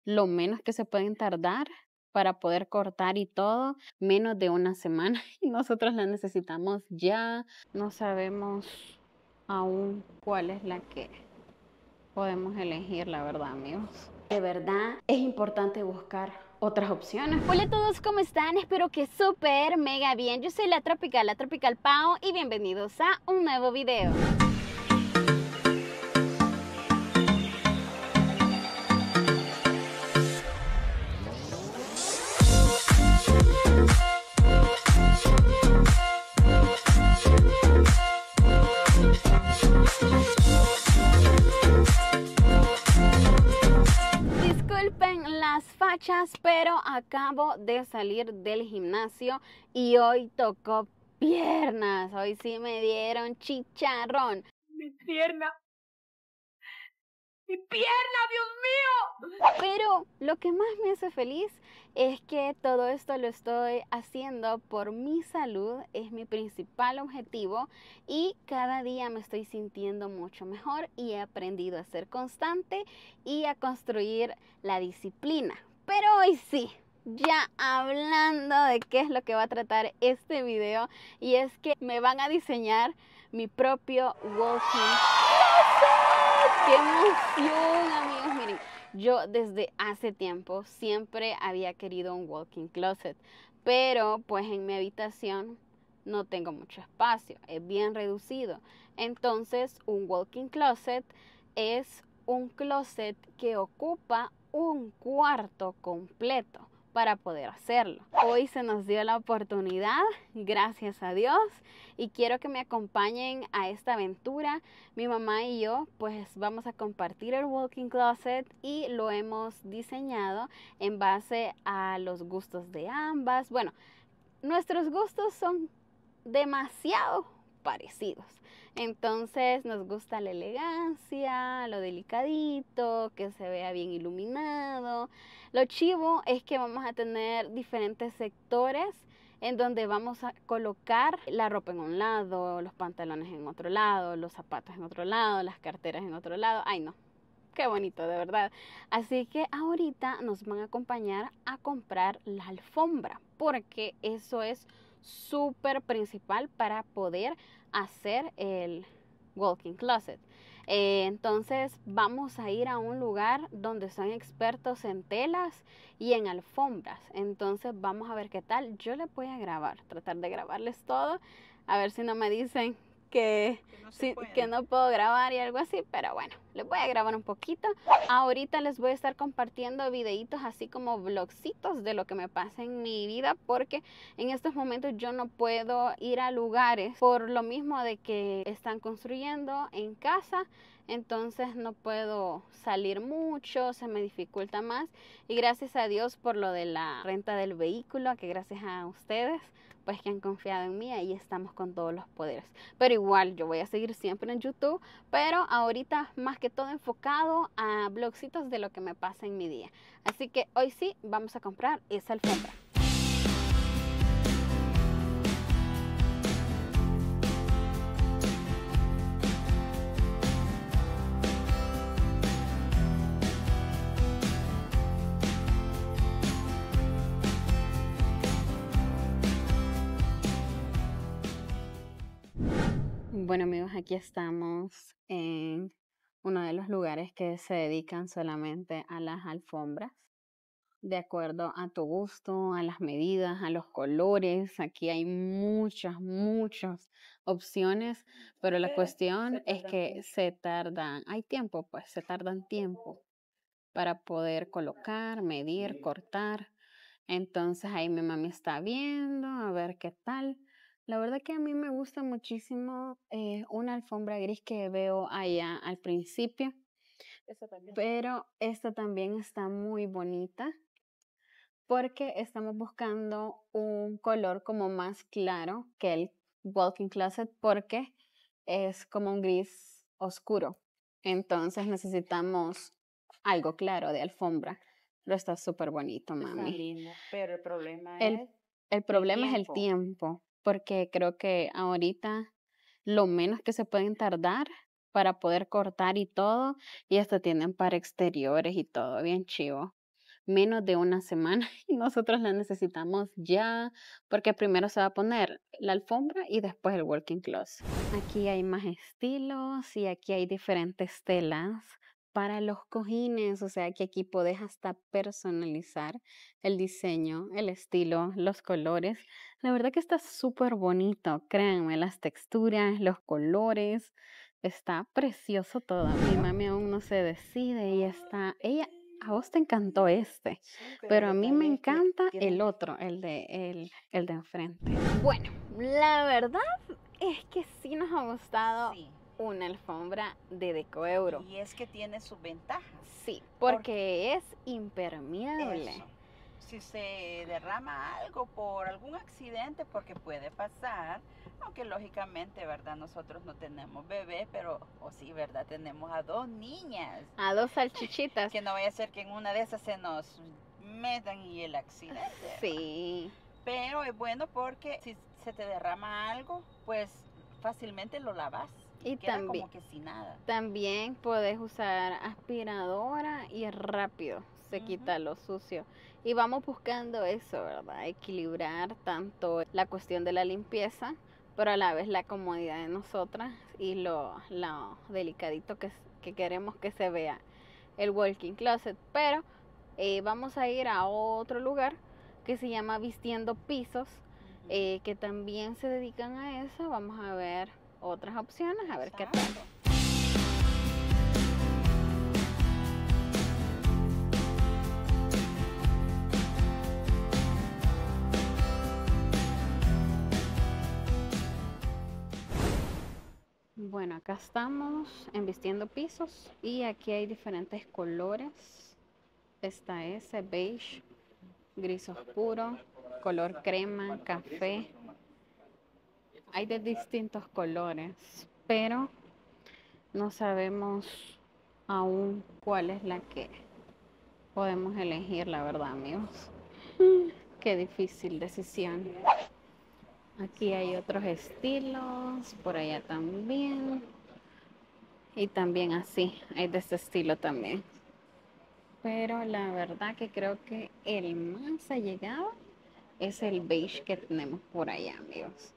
lo menos que se pueden tardar para poder cortar y todo, menos de una semana. Y nosotros la necesitamos ya. No sabemos aún cuál es la que podemos elegir, la verdad, amigos. De verdad es importante buscar otras opciones. Hola a todos, ¿cómo están? Espero que súper mega bien. Yo soy la Tropical Pau, y bienvenidos a un nuevo video. Disculpen las fachas, pero acabo de salir del gimnasio y hoy tocó piernas. Hoy sí me dieron chicharrón. Mi pierna, Dios mío. Pero lo que más me hace feliz es que todo esto lo estoy haciendo por mi salud, es mi principal objetivo, y cada día me estoy sintiendo mucho mejor y he aprendido a ser constante y a construir la disciplina. Pero hoy sí, ya hablando de qué es lo que va a tratar este video, y es que me van a diseñar mi propio walking closet. ¡Qué emoción, amigos! Miren, yo desde hace tiempo siempre había querido un walking closet, pero pues en mi habitación no tengo mucho espacio, es bien reducido. Entonces, un walking closet es un closet que ocupa un cuarto completo para poder hacerlo. Hoy se nos dio la oportunidad, gracias a Dios, y quiero que me acompañen a esta aventura. Mi mamá y yo pues vamos a compartir el walking closet y lo hemos diseñado en base a los gustos de ambas. Bueno, nuestros gustos son demasiado parecidos. Entonces nos gusta la elegancia, lo delicadito, que se vea bien iluminado. Lo chivo es que vamos a tener diferentes sectores en donde vamos a colocar la ropa en un lado, los pantalones en otro lado, los zapatos en otro lado, las carteras en otro lado. Ay, no, qué bonito, de verdad. Así que ahorita nos van a acompañar a comprar la alfombra, porque eso es súper principal para poder hacer el walking closet. Entonces vamos a ir a un lugar donde son expertos en telas y en alfombras. Entonces vamos a ver qué tal. Yo les voy a grabar, tratar de grabarles todo, a ver si no me dicen que no puedo grabar y algo así, pero bueno, les voy a grabar un poquito. Ahorita les voy a estar compartiendo videitos así como vlogcitos de lo que me pasa en mi vida, porque en estos momentos yo no puedo ir a lugares por lo mismo de que están construyendo en casa. Entonces no puedo salir mucho, se me dificulta más, y gracias a Dios por lo de la renta del vehículo, que gracias a ustedes pues que han confiado en mí, ahí estamos con todos los poderes. Pero igual yo voy a seguir siempre en YouTube, pero ahorita más que todo enfocado a vlogcitos de lo que me pasa en mi día. Así que hoy sí vamos a comprar esa alfombra. Bueno, amigos, aquí estamos en uno de los lugares que se dedican solamente a las alfombras, de acuerdo a tu gusto, a las medidas, a los colores. Aquí hay muchas opciones, pero la cuestión es que hay tiempo, pues se tardan tiempo para poder colocar, medir, cortar. Entonces ahí mi mami está viendo a ver qué tal. La verdad que a mí me gusta muchísimo una alfombra gris que veo allá al principio, pero esta también está muy bonita porque estamos buscando un color como más claro que el walking closet, porque es como un gris oscuro. Entonces necesitamos algo claro de alfombra. Pero está súper bonito, mami. Está lindo, pero el problema El, es el problema es el tiempo. tiempo, porque creo que ahorita lo menos que se pueden tardar para poder cortar y todo, y esto tienen para exteriores y todo, bien chivo. menos de una semana y nosotros la necesitamos ya porque primero se va a poner la alfombra y después el walk-in closet. Aquí hay más estilos y aquí hay diferentes telas para los cojines, o sea que aquí podés hasta personalizar el diseño, el estilo, los colores. La verdad que está súper bonito, créanme, las texturas, los colores, está precioso todo. Mi mami aún no se decide y a vos te encantó este, Sí, pero a el mí me detalle es que encanta tiene el otro, el de enfrente. Bueno, la verdad es que sí nos ha gustado sí, una alfombra de Deco Euro. y es que tiene sus ventajas. Sí, porque es impermeable. Eso. Si se derrama algo por algún accidente, porque puede pasar, aunque lógicamente, ¿verdad? Nosotros no tenemos bebé, pero, o sí, ¿verdad? Tenemos a 2 niñas. A 2 salchichitas. Que no vaya a ser que en una de esas se nos metan y el accidente. Sí. Pero es bueno porque si se te derrama algo, pues fácilmente lo lavas. Y queda también, como que sin nada. también puedes usar aspiradora y rápido se Ujú. quita lo sucio. Y vamos buscando eso, ¿verdad? Equilibrar tanto la cuestión de la limpieza, pero a la vez la comodidad de nosotras y lo delicadito que queremos que se vea el walk-in closet. Pero vamos a ir a otro lugar que se llama Vistiendo Pisos, que también se dedican a eso. Vamos a ver otras opciones, a ver qué tal. Exacto. Bueno, acá estamos en Vistiendo Pisos y aquí hay diferentes colores. Está ese beige, gris oscuro, color crema, café. Hay de distintos colores, pero no sabemos aún cuál es la que podemos elegir, la verdad, amigos. Qué difícil decisión. Aquí hay otros estilos, por allá también. Y también así, hay de este estilo también. Pero la verdad que creo que el más allegado es el beige que tenemos por allá, amigos.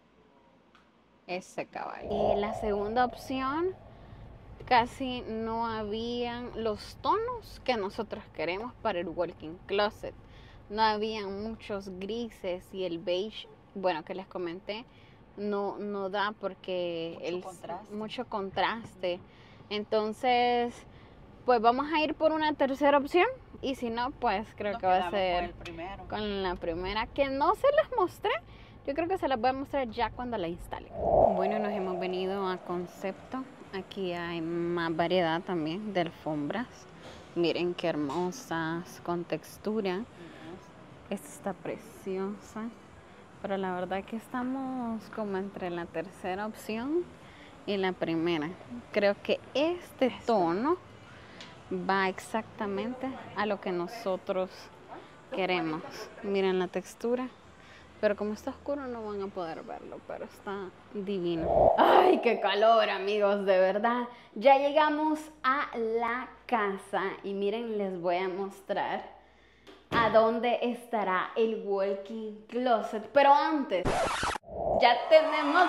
Ese caballo. Y la segunda opción, casi no habían los tonos que nosotros queremos para el walk-in closet. No habían muchos grises y el beige, bueno, que les comenté, no da porque mucho contraste. Entonces, pues vamos a ir por una tercera opción y si no, pues creo que va a ser con la primera, que no se las mostré. Yo creo que se las voy a mostrar ya cuando la instale. Bueno, nos hemos venido a Concepto. Aquí hay más variedad también de alfombras. Miren qué hermosas, con textura. Esta está preciosa. Pero la verdad que estamos como entre la tercera opción y la primera. Creo que este tono va exactamente a lo que nosotros queremos. Miren la textura. Pero como está oscuro no van a poder verlo, pero está divino. ¡Ay, qué calor, amigos! De verdad. Ya llegamos a la casa y miren, les voy a mostrar a dónde estará el walk-in closet. Pero antes, ya tenemos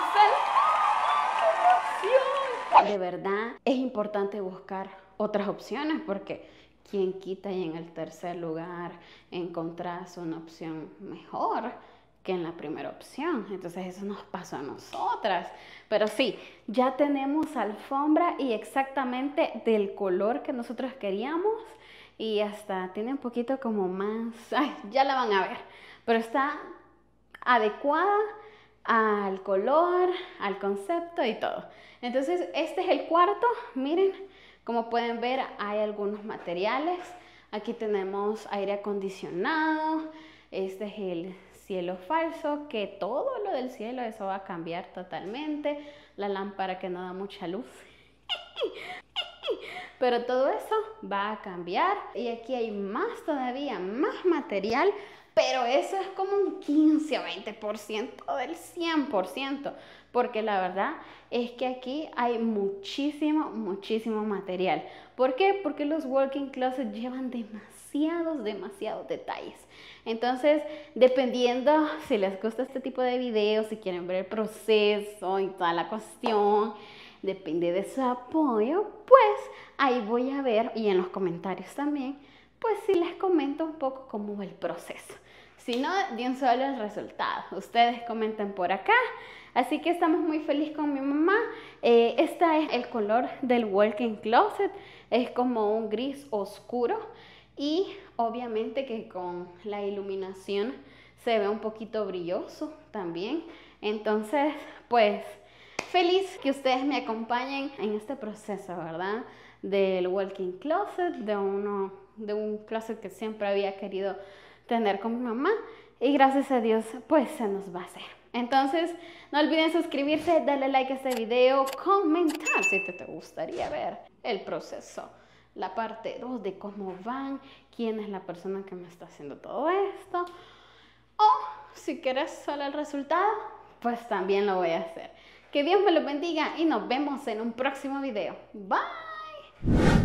el... De verdad, es importante buscar otras opciones porque quien quita y en el tercer lugar encontrás una opción mejor que en la primera opción. Entonces eso nos pasó a nosotras. Pero sí, ya tenemos alfombra y exactamente del color que nosotros queríamos. Y hasta tiene un poquito como más... Ay, ya la van a ver. Pero está adecuada al color, al concepto y todo. Entonces este es el cuarto. Miren, como pueden ver hay algunos materiales. Aquí tenemos aire acondicionado. Este es el cielo falso, que todo lo del cielo, eso va a cambiar totalmente. La lámpara que no da mucha luz. Pero todo eso va a cambiar. Y aquí hay más todavía, más material. Pero eso es como un 15 o 20% del 100%. Porque la verdad es que aquí hay muchísimo material. ¿Por qué? Porque los walk-in closets llevan demasiado demasiados detalles. Entonces, dependiendo si les gusta este tipo de videos, si quieren ver el proceso y toda la cuestión, depende de su apoyo, pues ahí voy a ver, y en los comentarios también, pues sí les comento un poco cómo va el proceso. Si no, de un solo el resultado. Ustedes comenten por acá. Así que estamos muy felices con mi mamá. Este es el color del walk-in closet. Es como un gris oscuro. Y obviamente que con la iluminación se ve un poquito brilloso también. Entonces, pues, feliz que ustedes me acompañen en este proceso, ¿verdad? Del walk-in closet, de un closet que siempre había querido tener con mi mamá, y gracias a Dios pues se nos va a hacer. Entonces no olviden suscribirse, darle like a este video, comentar si te gustaría ver el proceso, la parte 2 de cómo van, quién es la persona que me está haciendo todo esto, o si quieres solo el resultado, pues también lo voy a hacer. Que Dios me lo bendiga y nos vemos en un próximo video. Bye.